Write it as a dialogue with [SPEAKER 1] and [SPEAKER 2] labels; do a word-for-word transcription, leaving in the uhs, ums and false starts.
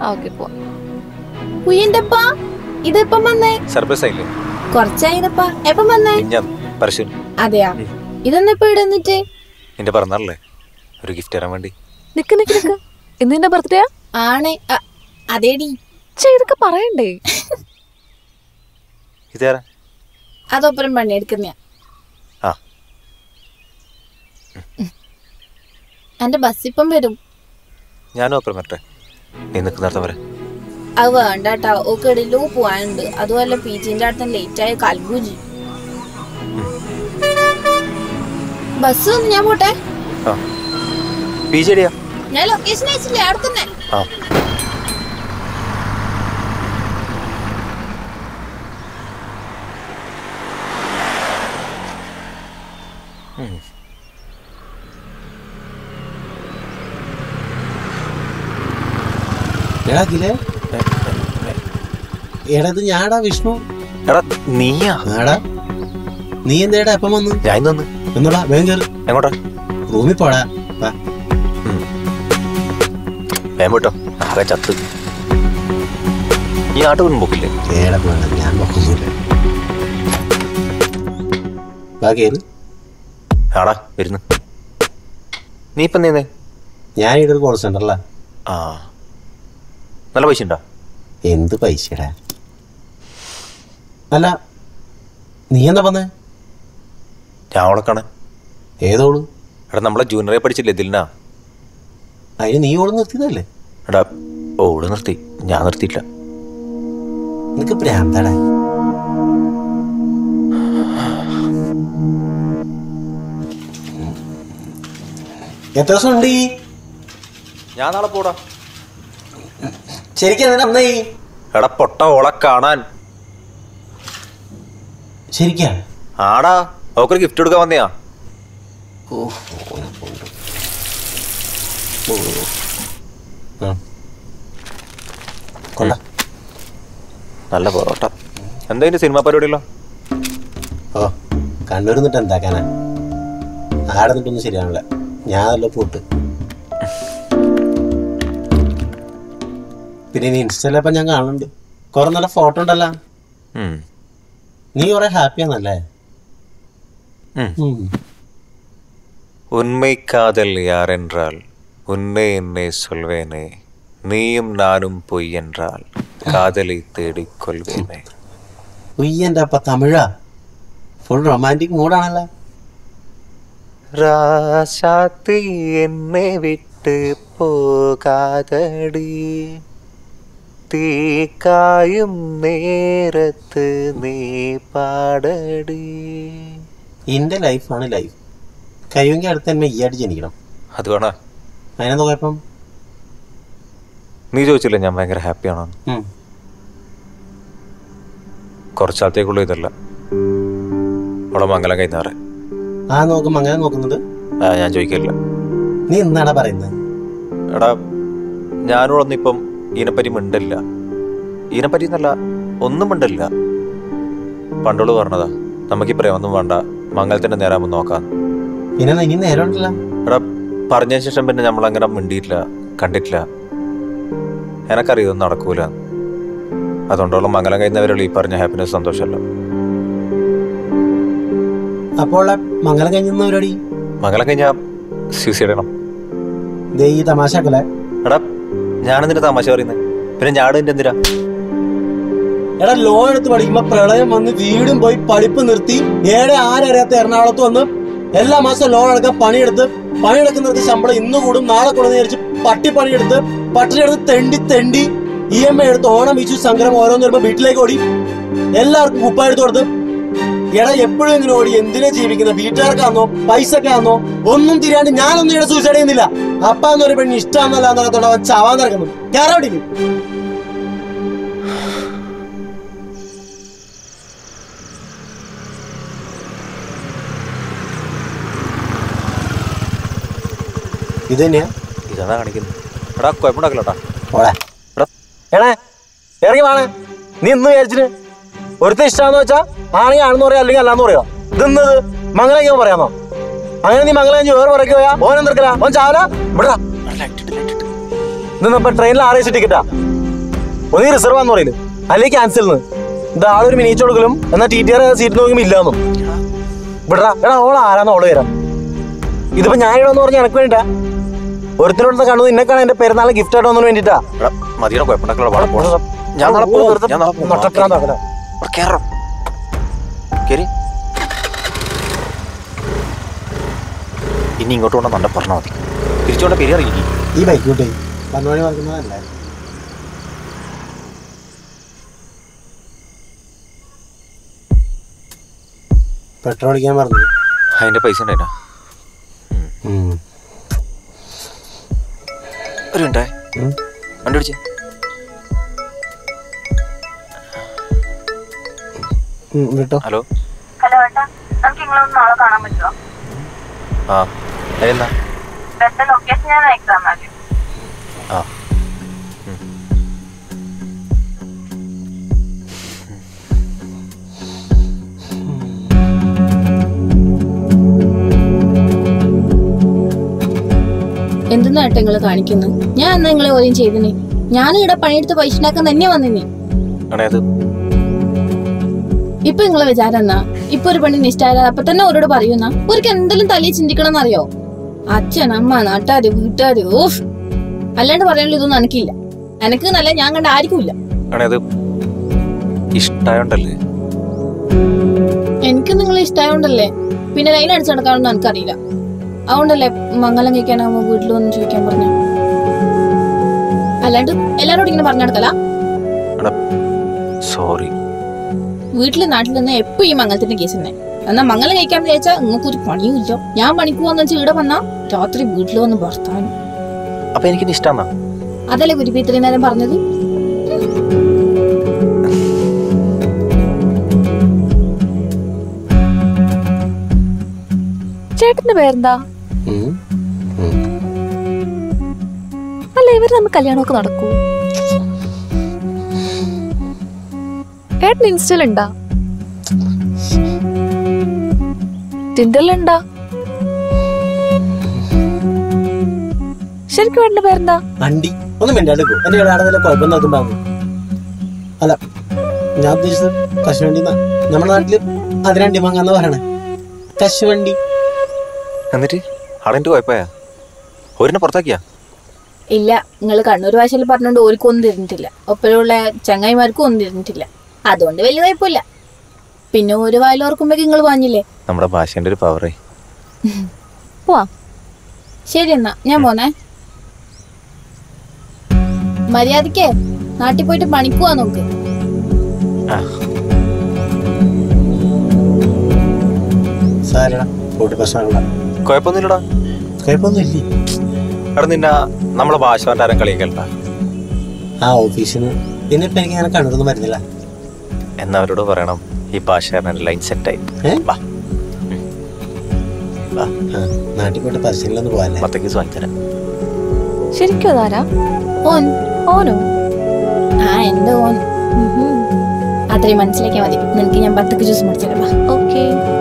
[SPEAKER 1] Okay പോവാം.
[SPEAKER 2] ഉയ്യന്റപ്പാ ഇതിപ്പം വന്നേ?
[SPEAKER 3] സർപ്രൈസ് ആയില്ലേ?
[SPEAKER 2] കുറച്ചായിരപ്പാ. എപ്പം വന്നേ?
[SPEAKER 3] അതെയാ?
[SPEAKER 2] ഇതൊന്നും ഇപ്പൊ ഇടന്നിട്ട്
[SPEAKER 3] എന്റെ പറഞ്ഞല്ലേ ഒരു ഗിഫ്റ്റ് തരാൻ വേണ്ടി.
[SPEAKER 1] നിക്ക് നിക്ക് നിക്ക്, ഇന്ന് എന്റെ ബർത്ത്ഡേ
[SPEAKER 2] ആണ്. അതേടി
[SPEAKER 1] ഇതൊക്കെ പറയണ്ടേ?
[SPEAKER 3] ഇതേരാ?
[SPEAKER 2] അതൊപ്പരം പണിയെടുക്കുന്ന എന്റെ ബസ് ഇപ്പം വരും.
[SPEAKER 3] ഞാനും അപ്പുറം വരട്ടെ? നീ നിൽക്കുന്നിടത്ത് വരെ.
[SPEAKER 2] അത് വേണ്ടാട്ടാ, ഓക്കെടിലോ പോവാനുണ്ട്. അതുമല്ല പി ജിന്റെ അടുത്ത് ലേറ്റ് ആയ കൽബൂജി. ബസ് വന്ന് ഞാൻ പോട്ടെ. ഞാൻ ലൊക്കേഷൻ അയച്ചില്ലേ അവിടെ തന്നെ.
[SPEAKER 4] എടത് ഞാടാ വിഷ്ണു.
[SPEAKER 3] നീയാ?
[SPEAKER 4] നീ എന്തേടാ എപ്പം വന്നു?
[SPEAKER 3] ഞാൻ വന്നു.
[SPEAKER 4] എന്നടാ വേഗം കേറ്.
[SPEAKER 3] എങ്ങോട്ടാ?
[SPEAKER 4] റൂമിൽ പോടാ.
[SPEAKER 3] വേഗം പോട്ടോ, ആകെ ചത്ത്. ഈ നാട്ടിൽ ഒന്നും പോക്കില്ലേ?
[SPEAKER 4] ഏടാ പോണ, ഞാൻ പോക്കുന്നില്ല. വാ കേറ്.
[SPEAKER 3] ആടാ വരുന്നു. നീ ഇപ്പം നീ?
[SPEAKER 4] ഞാൻ ഇവിടെ ഒരു കോൾ സെന്ററിലാ.
[SPEAKER 3] ആ, നല്ല പൈസ ഉണ്ടോ?
[SPEAKER 4] എന്ത് പൈസടാ? അല്ല നീ എന്താ വന്നേ?
[SPEAKER 3] ഞാൻ ഓളെ കാണാൻ.
[SPEAKER 4] ഏതോള്?
[SPEAKER 3] എടാ നമ്മളെ ജൂനിയറെ പഠിച്ചില്ലേ ദിൽനാ?
[SPEAKER 4] അതിന് നീ ഓള് നിർത്തിയതല്ലേ?
[SPEAKER 3] എടാ ഓള് നിർത്തി, ഞാൻ നിർത്തിയില്ല.
[SPEAKER 4] നിനക്ക് ഭ്രാന്താടാ. എത്ര ദിവസം ഉണ്ട്?
[SPEAKER 3] ഞാൻ നാളെ പോടാ.
[SPEAKER 4] ശരിക്കും നന്നായി.
[SPEAKER 3] എടാ പൊട്ട ഓളെ കാണാൻ.
[SPEAKER 4] ശരിക്കാ?
[SPEAKER 3] ആടാ, അവക്കൊരു ഗിഫ്റ്റ് കൊടുക്കാൻ വന്നയാ. നല്ല പൊറോട്ട. എന്താ ഇതിന്റെ സിനിമ പരിപാടിയല്ലോ?
[SPEAKER 4] ഓ കണ്ണൂർ നിന്നിട്ട് എന്താക്കാനാ? ആടെ നിന്നിട്ടൊന്നും ശരിയാണല്ലേ. ഞാനല്ലോ പോട്ട്. പിന്നെ നീ ഇൻസ്റ്റയിലപ്പം ഞാൻ കാണുന്നുണ്ട്, കുറെ നല്ല ഫോട്ടോ ഉണ്ടല്ലോ. നീ കുറെ ഹാപ്പിയാന്നല്ലേ?
[SPEAKER 3] ഉണ്മൈ കാതൽ യാർ என்றால் உன்னை என்னை சொல்வேனே, நீயும் நானும் பொய் என்றால் காதலை தேடிக் கொள்வேனே.
[SPEAKER 4] ഉയ്യന്റെ അപ്പ തമിഴാ? Full romantic മൂഡാണല്ലോ.
[SPEAKER 3] ராசாத்தி என்னை விட்டு போகாதடி, തീക്കായും നേരത്ത് നീ പാടടി.
[SPEAKER 4] എന്റെ ലൈഫാണ് ലൈഫ്. കഴിയുമെങ്കിൽ അടുത്ത് തന്നെ ഈ ആയിട്ട് ജനിക്കണം.
[SPEAKER 3] അത് വേണ?
[SPEAKER 4] അതിനെന്താ കുഴപ്പം?
[SPEAKER 3] നീ ചോദിച്ചില്ലേ ഞാൻ ഭയങ്കര ഹാപ്പിയാണോ? കുറച്ചാളത്തേക്കുള്ള ഇതല്ല, അവളെ മംഗലം കഴിഞ്ഞാറ്.
[SPEAKER 4] ആ നോക്കും അങ്ങനെ നോക്കുന്നത്?
[SPEAKER 3] ആ ഞാൻ ചോദിക്കില്ല.
[SPEAKER 4] നീ എന്താടാ പറയുന്നത്?
[SPEAKER 3] എടാ ഞാനോടൊന്നും ഇപ്പം ഇതിനെപ്പറ്റി മിണ്ടില്ല. ഇതിനെപ്പറ്റി എന്നല്ല, ഒന്നും മിണ്ടില്ല. പണ്ടോള് പറഞ്ഞതാ നമുക്ക് ഈ പ്രേമൊന്നും വേണ്ട, മംഗലത്തിന്റെ നേരാകുമ്പോ നോക്കാം.
[SPEAKER 4] പിന്നെ ഇനി നേരം ഉണ്ടല്ലോ.
[SPEAKER 3] എടാ പറഞ്ഞതിന് ശേഷം പിന്നെ നമ്മളങ്ങനെ മിണ്ടിയിട്ടില്ല, കണ്ടിട്ടില്ല. എനക്കറിയൊന്നും നടക്കൂല. അതുകൊണ്ടോളം മംഗലം കഴിയുന്നവരുള്ള ഈ പറഞ്ഞ ഹാപ്പിനെസ് സന്തോഷമല്ല.
[SPEAKER 4] അപ്പോൾ മംഗലം കഴിഞ്ഞ പരിപാടി?
[SPEAKER 3] മംഗലം കഴിഞ്ഞാ സൂസൈഡ് ചെയ്യണം.
[SPEAKER 4] ഈ തമാശക്കല്ലേ?
[SPEAKER 3] എടാ ഞാനെന്തിനാ തമാശ പറയുന്നത്? പിന്നെ ഞാട് എന്റെ എന്തിനാ?
[SPEAKER 4] എടാ ലോൺ എടുത്ത് പഠിക്കുമ്പോ പ്രളയം വന്ന് വീടും പോയി പഠിപ്പ് നിർത്തി ഏടെ ആരറിയാത്ത എറണാകുളത്ത് വന്ന് എല്ലാ മാസവും ലോൺ എടുക്കാൻ പണിയെടുത്ത് പണിയെടുക്കുന്നവർക്ക് ശമ്പളം ഇന്ന് കൂടും നാളെ കൂടുന്ന വിചാരിച്ച് പട്ടി പണിയെടുത്ത് പട്ടിണിയെടുത്ത് തെണ്ടി തെണ്ടി ഇ എം ഐ എടുത്ത് ഓണം വിഷു സംക്രമം ഓരോന്ന് വരുമ്പോ വീട്ടിലേക്ക് ഓടി എല്ലാവർക്കും കുപ്പ എടുത്ത് കൊടുത്ത്. എടാ എപ്പോഴും ഇങ്ങനെ ഓടി എന്തിനാ ജീവിക്കുന്ന? വീട്ടുകാർക്കാന്നോ പൈസക്കാന്നോ? ഒന്നും തിരിയാണ്ട് ഞാനൊന്നും ഇവിടെ സൂസൈഡ് ചെയ്യുന്നില്ല. അപ്പാന്ന് ഒരു പെണ്ണ് ഇഷ്ടമാണെന്നല്ലാത്തോടെ അവൻ ചാവാൻ നടക്കുന്നു. കേരളത്തിൽ ഇത് തന്നെയാ
[SPEAKER 3] ഇതാ കാണിക്കുന്നത്. എടാ കുഴപ്പമുണ്ടാക്കലട്ടാ.
[SPEAKER 4] എടേ ഇറങ്ങി വേണേ. നീ ഇന്ന് വിചാരിച്ചിട്ട് ഒരുത്ത ഇഷ്ടമാന്ന് വെച്ചാ ആണെങ്കിൽ ആണെന്ന് പറയാ, അല്ലെങ്കിൽ അല്ലാന്ന് പറയാ. ഇതെന്നത് മംഗലം പറയാന്നോ? അങ്ങനെ നീ മംഗലം കഴിഞ്ഞ് വേറെ പറയ്ക്ക് പോയാ ഓൻ എന്തെടുക്കലാ? ഓൻ ചാവല ഇവിടെ നിന്നപ്പോ ട്രെയിനിൽ ആർ എ സി ടിക്കറ്റാ. ഒന്നീ റിസർവ് ആന്ന് പറയില്ല അല്ലെങ്കിൽ ക്യാൻസൽ ഇത് ആളൊരു മിനിച്ച് കൊടുക്കലും എന്നാ ടി ടി ആർ സീറ്റ് നോക്കുമ്പോ ഇല്ലാന്നും വിടറാ. എടാ ഓള് ആരാന്ന് ഓള് വരാം. ഇതിപ്പോ ഞാനിടാന്ന് പറഞ്ഞ എനക്ക് വേണ്ടിട്ടാ. ഒരുത്തിനോടത്ത് കണ്ടു നിന്നെ കാണാൻ എന്റെ പെരുന്നാളെ ഗിഫ്റ്റ് ആയിട്ട് വന്നതിന് വേണ്ടിട്ടാ.
[SPEAKER 3] ഇനി ഇങ്ങോട്ട് കൊണ്ട് നല്ല പറഞ്ഞാൽ മതി. തിരിച്ചുകൊണ്ട് പെരിയാറിയിരിക്കും.
[SPEAKER 4] ഈ ബൈക്ക് കൂട്ടി പന്നോണി പറഞ്ഞതല്ലേ. പെട്രോൾ അടിക്കാൻ പറഞ്ഞു.
[SPEAKER 3] അതിന്റെ പൈസ ഉണ്ടായിട്ടാ. ഒരു മിനിറ്റേ വണ്ടി പിടിച്ചേ. ഹലോ
[SPEAKER 5] ഹലോ ഏട്ടാ, നമുക്ക് നിങ്ങളൊന്ന് നാളെ കാണാൻ പറ്റുമോ?
[SPEAKER 3] ആ എന്നാ
[SPEAKER 5] ബെസ്റ്റ് ലൊക്കേഷൻ ഞാൻ അയക്കാം. എന്നാല്
[SPEAKER 3] ആ
[SPEAKER 2] എന്തെന്നാ ഏട്ടാ നിങ്ങള് കാണിക്കുന്നത്? ഞാൻ എന്നാ നിങ്ങളെ ഓരോ ചെയ്തിന്? ഞാൻ ഇവിടെ പണിയെടുത്ത് പൈസ ഉണ്ടാക്കാൻ തന്നെ വന്നിനി. ഇപ്പൊ നിങ്ങളെ വിചാരം എന്നാ? ഇപ്പൊ ഒരു പെണ്ണിന് ഇഷ്ടമായാലും അപ്പൊ തന്നെ അവരോട് പറയുന്ന ഒരിക്കൽ എന്തെങ്കിലും തലയിൽ ചിന്തിക്കണം എന്നറിയോ? അച്ഛൻ അമ്മ നാട്ടാര് വീട്ടുകാര് ഓഫ് അല്ലാണ്ട് പറയാനുള്ള ഇതൊന്നും എനിക്കില്ല. എനക്ക് നല്ല ഞാൻ കണ്ട ആർക്കുമില്ല.
[SPEAKER 3] ഇഷ്ടായോണ്ടല്ലേ?
[SPEAKER 2] എനിക്ക് നിങ്ങളെ ഇഷ്ടമായോണ്ടല്ലേ. പിന്നെ ലൈൻ അടിച്ചു നടക്കാനൊന്നും എനിക്കറിയില്ല. അതുകൊണ്ടല്ലേ മംഗലം കഴിക്കാനാവുമ്പോ വീട്ടിൽ വന്ന് ചോദിക്കാൻ പറഞ്ഞു. അല്ലാണ്ട് എല്ലാരോടും ഇങ്ങനെ പറഞ്ഞു നടക്കല.
[SPEAKER 3] സോറി.
[SPEAKER 2] വീട്ടില് നാട്ടിൽ നിന്ന് എപ്പോ ഈ മംഗലത്തിന്റെ കേസ് തന്നെ. എന്നാ മംഗലം കഴിക്കാൻ വിചാരിച്ചാൽ നിങ്ങൾക്ക് ഒരു പണിയും ഇല്ല. ഞാൻ പണിക്ക് വന്നു വെച്ചാൽ ഇവിടെ വന്നാ രാത്രി വീട്ടിൽ വന്ന് ഭർത്താനും.
[SPEAKER 3] അപ്പൊ എനിക്ക് ഇഷ്ടം
[SPEAKER 2] അതല്ലേ ഗുരുപ്പി ഇത്രയും നേരം പറഞ്ഞത്.
[SPEAKER 1] ചേട്ടന്റെ പേരെന്താ? അല്ല ഇവര് തമ്മിൽ കല്യാണമൊക്കെ നടക്കൂ? ഏട്ടൻ ഇൻസ്റ്റയിലുണ്ടാ? ടിൻഡറിലുണ്ടാ? ശരിക്കും ഏട്ടന്റെ പേരെന്താ?
[SPEAKER 4] അണ്ടി ഒന്നും മിണ്ടാണ്ടിക്കോ. എന്റെ ഇടാടത്തിലെ കുഴപ്പം നോക്കുമ്പോ അല്ല ഞാൻ ഉദ്ദേശിച്ചത് കശുവണ്ടി. നമ്മുടെ നാട്ടില് അതിനണ്ടി വാങ്ങാന്ന് പറയണേ കശുവണ്ടി.
[SPEAKER 3] എന്നിട്ട് അവിടെ കുഴപ്പമാ? ഒരിനെ പുറത്താക്കിയാ?
[SPEAKER 2] ഇല്ല, നിങ്ങൾ കണ്ണൂർ ഭാഷയിൽ പറഞ്ഞോണ്ട് ഓർക്കും ഒന്നും തരുന്നിട്ടില്ല. ഒപ്പരമുള്ള ചങ്ങായിമാർക്കും ഒന്നും തരുന്നിട്ടില്ല. അതുകൊണ്ട് വലിയ കുഴപ്പമില്ല. പിന്നെ ഒരു വായിലോർക്കുമ്പോഴേക്ക് നിങ്ങൾ പറഞ്ഞില്ലേ
[SPEAKER 3] നമ്മുടെ ഭാഷന്റെ ഒരു പവറേ.
[SPEAKER 2] പോവാ. ശരി എന്നാ ഞാൻ പോന്നേ. മര്യാദക്കേ നാട്ടിൽ പോയിട്ട് പണിക്കുവാ നോക്ക്.
[SPEAKER 3] കുഴപ്പമൊന്നുമില്ലടാ.
[SPEAKER 4] കുഴപ്പമൊന്നുമില്ലേ?
[SPEAKER 3] അവിടെ നിന്നെ നമ്മളെ ഭാഷ ആരും കളിക്കണ്ട.
[SPEAKER 4] ആ ഓഫീസിന് പിന്നെ ഇപ്പൊ എനിക്ക് അങ്ങനെ കണ്ണൂരൊന്നും വരുന്നില്ല.
[SPEAKER 3] എന്നാ അവരോട് പറയണം ഈ ഭാഷ ലൈൻ സെറ്റായി.
[SPEAKER 4] നാട്ടിൽ പോയിട്ട് പരിശീലനം പോകാല്ലേ?
[SPEAKER 3] പത്തേക്ക് വാങ്ങിത്തരാം.
[SPEAKER 1] ശരിക്കും അതാരാ?
[SPEAKER 2] ഓൻ.
[SPEAKER 1] ഓനോ?
[SPEAKER 2] ആ എന്റെ ഓൻ. അത്രയും മനസ്സിലാക്കിയാൽ മതി. നിനക്ക് ഞാൻ പത്തക്ക് ജ്യൂസ് മേടിച്ചു തരാം.
[SPEAKER 1] ഓക്കെ.